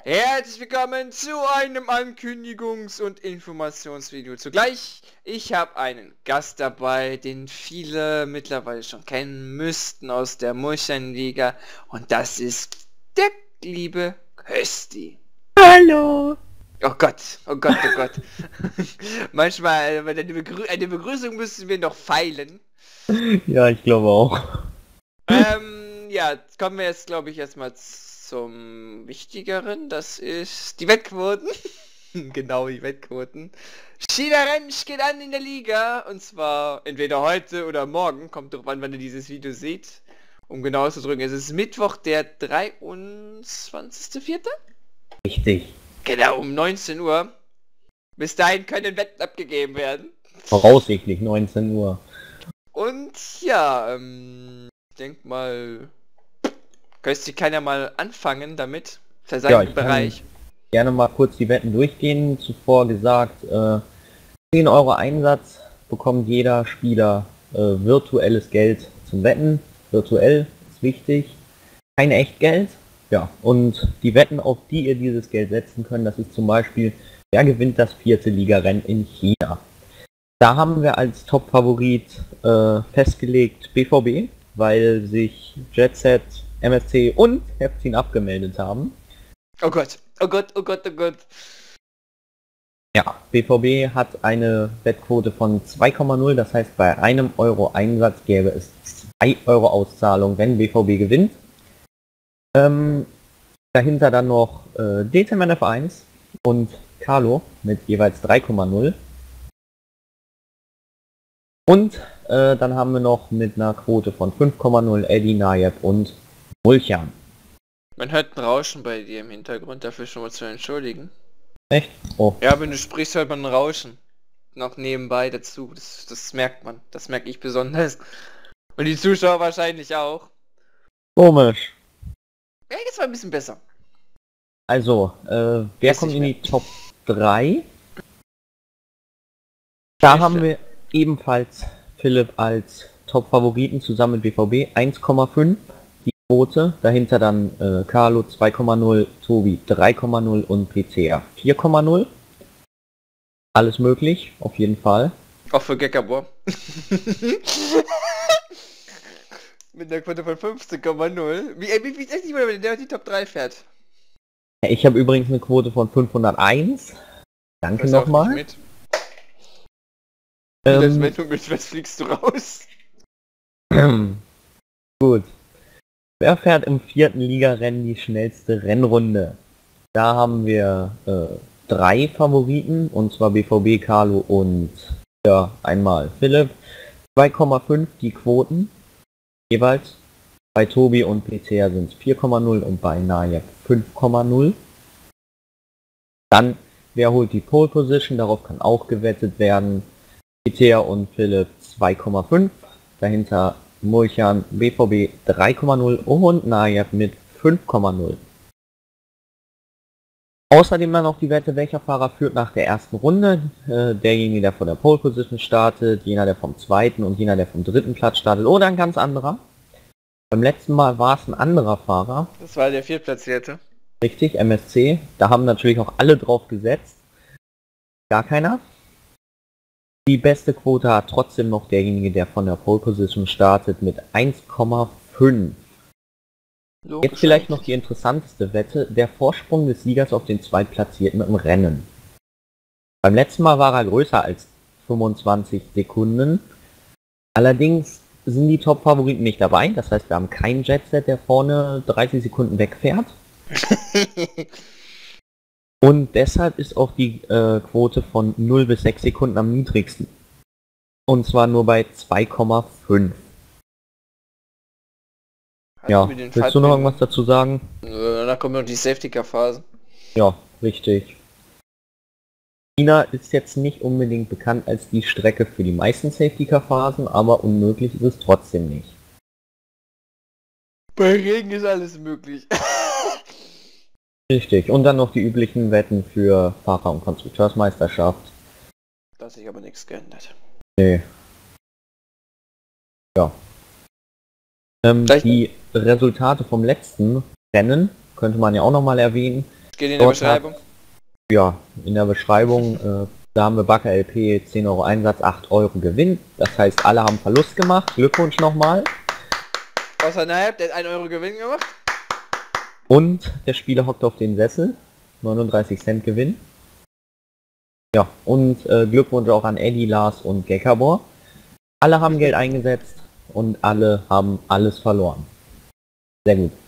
Herzlich willkommen zu einem Ankündigungs- und Informationsvideo. Zugleich, ich habe einen Gast dabei, den viele mittlerweile schon kennen müssten aus der Muschelnliga. Und das ist der liebe Kösti. Hallo! Oh Gott, oh Gott, oh Gott. Manchmal, bei eine Begrüßung müssen wir noch feilen. Ja, ich glaube auch. Ja, kommen wir jetzt, glaube ich, erstmal zum Wichtigeren. Das ist die Wettquoten. Genau, die Wettquoten. China Rensch geht an in der Liga. Und zwar entweder heute oder morgen. Kommt drauf an, wann ihr dieses Video seht. Um genau auszudrücken, es ist Mittwoch, der 23.04. Richtig. Genau, um 19 Uhr. Bis dahin können Wetten abgegeben werden. Voraussichtlich 19 Uhr. Und ja, ich denk mal, Kösti kann ja mal anfangen damit. Für seinen Ja, ich Bereich. kann gerne mal kurz die Wetten durchgehen. Zuvor gesagt, 10 Euro Einsatz bekommt jeder Spieler virtuelles Geld zum Wetten. Virtuell ist wichtig. Kein Echtgeld. Ja, und die Wetten, auf die ihr dieses Geld setzen könnt, das ist zum Beispiel, wer gewinnt das 4. Ligarennen in China. Da haben wir als Top-Favorit festgelegt BVB, weil sich Jet Set, MSC und Heftin abgemeldet haben. Oh Gott, oh Gott, oh Gott, oh Gott. Ja, BVB hat eine Wettquote von 2,0, das heißt bei einem Euro Einsatz gäbe es 2 Euro Auszahlung, wenn BVB gewinnt. Dahinter dann noch DTM F1 und Carlo mit jeweils 3,0. Und dann haben wir noch mit einer Quote von 5,0 Eddie, Nayeb und Mulchan. Man hört ein Rauschen bei dir im Hintergrund, dafür schon mal zu entschuldigen. Echt? Oh. Ja, wenn du sprichst, hört man ein Rauschen. Noch nebenbei dazu. Das merkt man. Das merke ich besonders. Und die Zuschauer wahrscheinlich auch. Komisch. Ja, jetzt war ein bisschen besser. Also, wer Weiß kommt nicht in mehr. die Top 3? Da haben wir ebenfalls Philipp als Top-Favoriten zusammen mit BVB 1,5 die Quote. Dahinter dann Carlo 2,0, Tobi 3,0 und PCA 4,0. Alles möglich, auf jeden Fall. Auch für Gekabor. Mit einer Quote von 15,0. Wie ist nicht mal, wenn der die Top 3 fährt? Ich habe übrigens eine Quote von 501. Danke Pass auf, nochmal. nicht mit. Wenn du mit was fliegst du raus? Gut. Wer fährt im 4. Ligarennen die schnellste Rennrunde? Da haben wir 3 Favoriten, und zwar BVB, Carlo und ja, einmal Philipp. 2,5 die Quoten jeweils. Bei Tobi und PCR sind es 4,0 und bei Nayeb 5,0. Dann, wer holt die Pole Position? Darauf kann auch gewettet werden. PCR und Philipp 2,5. Dahinter Mulchan, BVB 3,0 und Nayeb mit 5,0. Außerdem dann noch die Wette, welcher Fahrer führt nach der ersten Runde. Derjenige, der von der Pole Position startet, jener, der vom 2. und jener, der vom 3. Platz startet oder ein ganz anderer. Beim letzten Mal war es ein anderer Fahrer. Das war der Viertplatzierte. Richtig, MSC. Da haben natürlich auch alle drauf gesetzt. Gar keiner. Die beste Quote hat trotzdem noch derjenige, der von der Pole Position startet mit 1,5. Jetzt vielleicht noch die interessanteste Wette, der Vorsprung des Siegers auf den Zweitplatzierten im Rennen. Beim letzten Mal war er größer als 25 Sekunden. Allerdings sind die Top-Favoriten nicht dabei, das heißt wir haben keinen Jetset, der vorne 30 Sekunden wegfährt. Und deshalb ist auch die Quote von 0 bis 6 Sekunden am niedrigsten. Und zwar nur bei 2,5. Ja, willst du noch irgendwas dazu sagen? Da kommt noch die Safety-Car-Phase. Ja, richtig. China ist jetzt nicht unbedingt bekannt als die Strecke für die meisten Safety-Car-Phasen, aber unmöglich ist es trotzdem nicht. Bei Regen ist alles möglich. Richtig, und dann noch die üblichen Wetten für Fahrer- und Konstrukteursmeisterschaft. Da hat sich aber nichts geändert. Nee. Ja. Die Resultate vom letzten Rennen könnte man ja auch nochmal erwähnen. Geht in der Dort Beschreibung. Ja, in der Beschreibung, da haben wir Backer LP 10 Euro Einsatz, 8 Euro Gewinn. Das heißt, alle haben Verlust gemacht. Glückwunsch nochmal. Außer Naib, der hat 1 Euro Gewinn gemacht. Und der Spieler hockt auf den Sessel. 39 Cent Gewinn. Ja, und Glückwunsch auch an Eddie, Lars und Gekabor. Alle haben Geld eingesetzt und alle haben alles verloren. Sehr gut.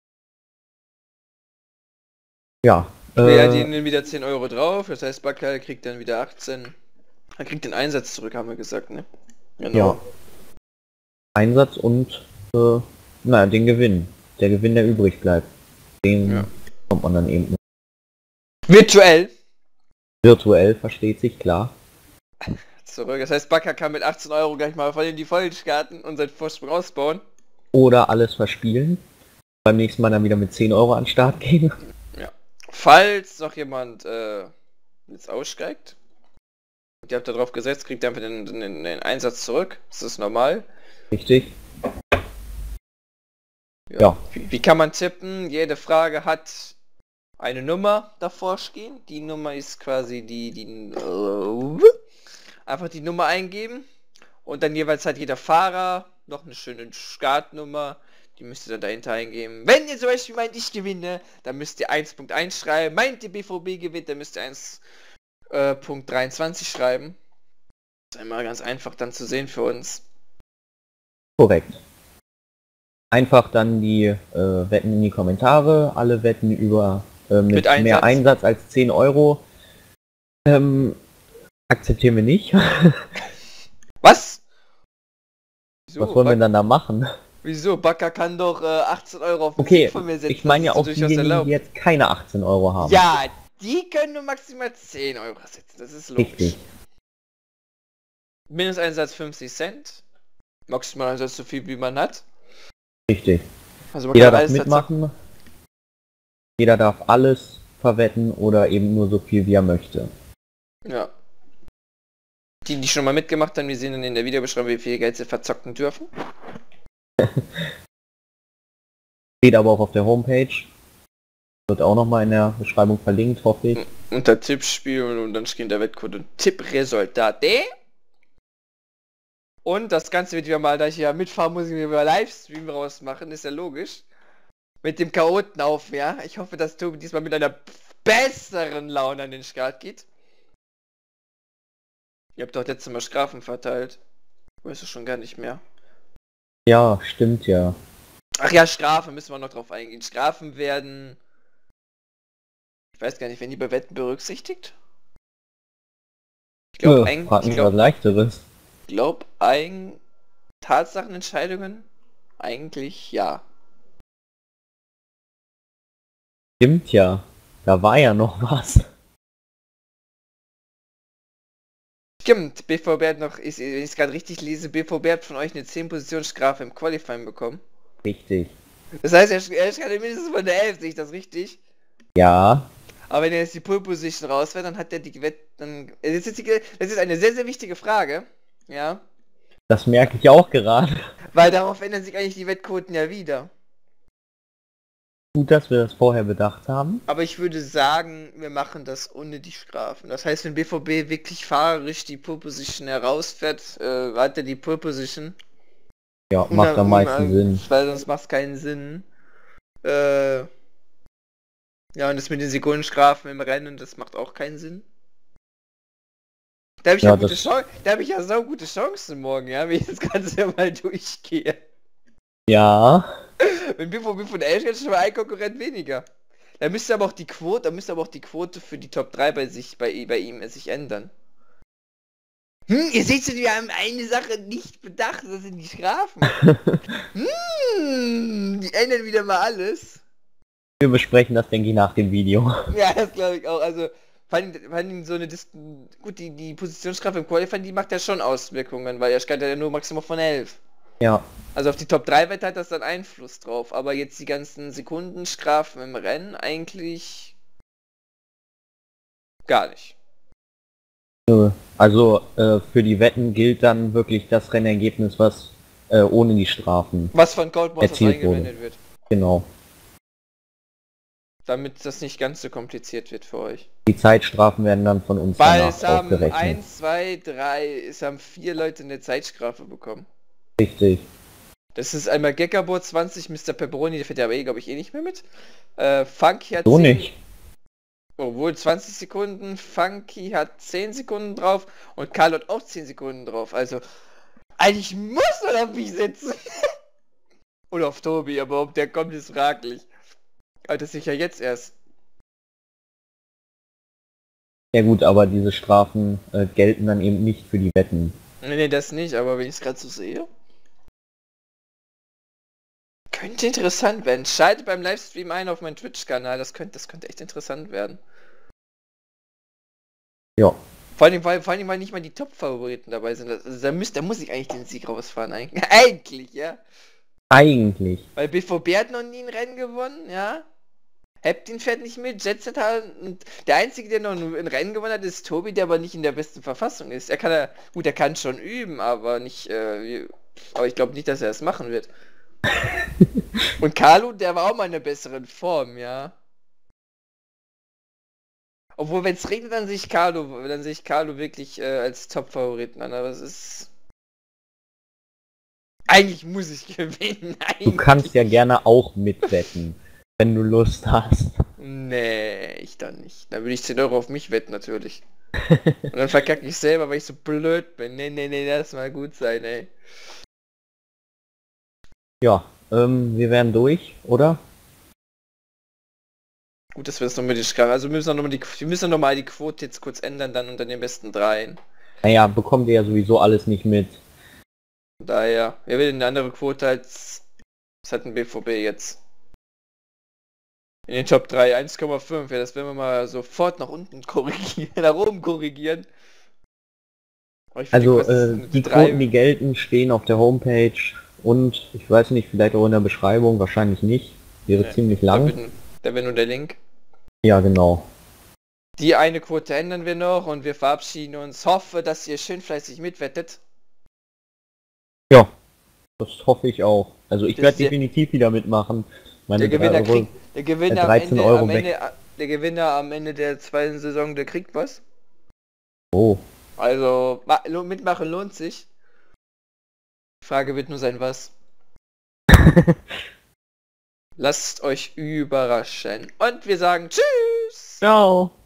Ja. Wir dienen wieder 10 Euro drauf, das heißt Backer kriegt dann wieder 18. Er kriegt den Einsatz zurück, haben wir gesagt, ne? Genau. Ja. Einsatz und den Gewinn. Der Gewinn, der übrig bleibt. Den kommt man dann eben virtuell. Virtuell, versteht sich, klar. Zurück. Das heißt, Backer kann mit 18 Euro gleich mal voll in die Vollskarten und seinen Vorsprung ausbauen. Oder alles verspielen. Beim nächsten Mal dann wieder mit 10 Euro an den Start gehen. Ja. Falls noch jemand jetzt aussteigt, ihr habt da drauf gesetzt, kriegt ihr einfach den Einsatz zurück. Das ist normal. Richtig. Ja. Wie kann man tippen? Jede Frage hat eine Nummer davor stehen. Die Nummer ist quasi einfach die Nummer eingeben und dann jeweils hat jeder Fahrer noch eine schöne Startnummer. Die müsst ihr dann dahinter eingeben. Wenn ihr zum Beispiel meint, ich gewinne, dann müsst ihr 1.1 schreiben. Meint ihr BVB gewinnt, dann müsst ihr 1.23 schreiben. Das ist immer ganz einfach dann zu sehen für uns. Korrekt. Einfach dann die Wetten in die Kommentare. Alle Wetten über mit mehr Einsatz als 10 Euro. Akzeptieren wir nicht. Was? Wieso? Was wollen wir dann da machen? Wieso? Backer kann doch 18 Euro auf den Sieg von mir setzen. Ich meine ja auch diejenigen, die jetzt keine 18 Euro haben. Ja, die können nur maximal 10 Euro setzen. Das ist logisch. Richtig. Mindesteinsatz 50 Cent. Maximal Einsatz so viel wie man hat. Richtig. Also jeder darf mitmachen. Jeder darf alles verwetten oder eben nur so viel wie er möchte. Ja. Die schon mal mitgemacht haben, die sehen dann in der Videobeschreibung, wie viel Geld sie verzocken dürfen. Steht aber auch auf der Homepage. Wird auch nochmal in der Beschreibung verlinkt, hoffe ich. Unter Tippspiel und dann steht der Wettcode und Tippresultate. Und das Ganze wird wieder mal, da ich ja mitfahren muss, über Livestream rausmachen, ist ja logisch. Mit dem Chaoten auf, ja. Ich hoffe, dass Tobi diesmal mit einer besseren Laune an den Start geht. Ihr habt doch letztes Mal Strafen verteilt. Weißt du schon gar nicht mehr. Ja, stimmt ja. Ach ja, Strafen müssen wir noch drauf eingehen. Strafen werden... Ich weiß gar nicht, werden die bei Wetten berücksichtigt? Ich glaube was Leichteres. Ich glaube, Tatsachenentscheidungen? Eigentlich ja. Stimmt ja. Da war ja noch was. Stimmt, BVB hat noch, wenn ich es gerade richtig lese, BVB hat von euch eine 10-Position-Strafe im Qualifying bekommen. Richtig. Das heißt, er schreibt mindestens von der 11, sehe ich das richtig? Ja. Aber wenn er jetzt die Pole Position rausfährt, dann hat er die das ist eine sehr, sehr wichtige Frage. Ja. Das merke ich auch gerade. Weil darauf ändern sich eigentlich die Wettquoten ja wieder. Gut, dass wir das vorher bedacht haben. Aber ich würde sagen, wir machen das ohne die Strafen. Das heißt, wenn BVB wirklich fahrerisch die Pole Position herausfährt, hat er die Pole Position. Ja, macht am meisten Sinn. Weil sonst macht es keinen Sinn. Ja, und das mit den Sekundenstrafen im Rennen, das macht auch keinen Sinn. Da habe ich ja gute Chancen, da habe ich ja so gute Chancen morgen, ja, wenn ich das Ganze mal durchgehe. Ja. Wenn BVB von der 11 jetzt schon mal ein Konkurrent weniger. Da müsste aber auch die Quote, für die Top 3 bei ihm sich ändern. Ihr seht schon, wir haben eine Sache nicht bedacht, das sind die Strafen. Die ändern wieder mal alles. Wir besprechen das, denke ich, nach dem Video. Ja, das glaube ich auch. Also, vor allem so eine gut, die Positionsstrafe im Qualifying, die macht ja schon Auswirkungen, weil er steht ja nur maximal von 11. Ja. Also auf die Top 3 Wette hat das dann Einfluss drauf, aber jetzt die ganzen Sekundenstrafen im Rennen eigentlich gar nicht. Also für die Wetten gilt dann wirklich das Rennergebnis, was ohne die Strafen was von Goldmasters eingewendet wird. Genau. damit das nicht ganz so kompliziert wird für euch. Die Zeitstrafen werden dann von uns Weil danach es haben aufgerechnet. 1, 2, 3, es haben 4 Leute eine Zeitstrafe bekommen. Richtig. Das ist einmal Gekabor 20, Mr. Pepperoni, der fährt ja aber glaube ich, nicht mehr mit. Funky hat So 10, nicht. obwohl 20 Sekunden, Funky hat 10 Sekunden drauf und Carlo hat auch 10 Sekunden drauf. Also, eigentlich muss er auf mich sitzen. Oder auf Tobi, aber ob der kommt, ist fraglich. Aber das ist ja jetzt erst. Ja gut, aber diese Strafen gelten dann eben nicht für die Wetten. Nee, das nicht, aber wenn ich es gerade so sehe. Könnte interessant werden. Schaltet beim Livestream ein auf meinen Twitch-Kanal, das könnte echt interessant werden. Ja. Vor allem, weil nicht mal die Top-Favoriten dabei sind. Also, da muss ich eigentlich den Sieg rausfahren, eigentlich. Eigentlich, ja. Eigentlich. Weil BVB hat noch nie ein Rennen gewonnen, ja. Heptin fährt nicht mit, Jetset hat, und der Einzige, der noch ein Rennen gewonnen hat, ist Tobi, der aber nicht in der besten Verfassung ist. Er kann schon üben, aber nicht, aber ich glaube nicht, dass er es machen wird. Und Carlo, der war auch mal in einer besseren Form, ja. Obwohl, wenn es regnet, dann sehe ich Carlo wirklich als Top-Favoriten an, aber es ist... Eigentlich muss ich gewinnen, eigentlich. Du kannst ja gerne auch mitwetten, wenn du Lust hast. Nee, ich dann nicht. Dann würde ich 10 Euro auf mich wetten, natürlich. Und dann verkacke ich selber, weil ich so blöd bin. Nee, lass mal gut sein, ey. Ja, wir wären durch, oder? Gut, dass wir das noch mit den Schreiben. Also wir müssen noch mal die Quote jetzt kurz ändern, dann unter den besten 3. Naja, bekommt ihr ja sowieso alles nicht mit. Daher, wer will eine andere Quote als... Was hat ein BVB jetzt? In den Top 3, 1,5. Ja, das werden wir mal sofort nach unten korrigieren, nach oben korrigieren. Also, die Quoten, die gelten, stehen auf der Homepage und ich weiß nicht, vielleicht auch in der Beschreibung, wahrscheinlich nicht. Wäre ziemlich lang. Da wäre nur der Link. Ja, genau. Die eine Quote ändern wir noch und wir verabschieden uns. Hoffe, dass ihr schön fleißig mitwettet. Ja, das hoffe ich auch. Also ich werde definitiv wieder mitmachen. Der Gewinner am Ende der zweiten Saison, der kriegt was. Oh. Also, mitmachen lohnt sich. Die Frage wird nur sein, was. Lasst euch überraschen. Und wir sagen Tschüss! Ciao!